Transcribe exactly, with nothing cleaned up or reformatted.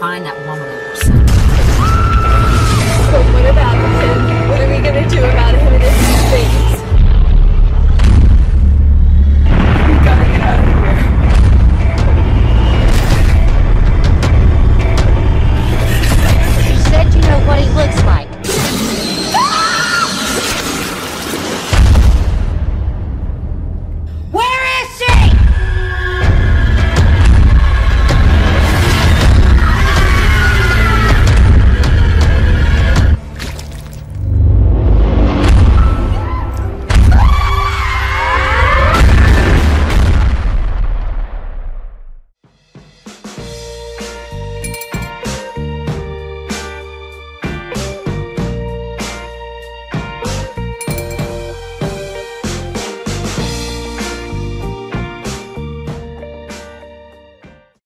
find that woman and her son. But what about him? What are we gonna do about him and his thing?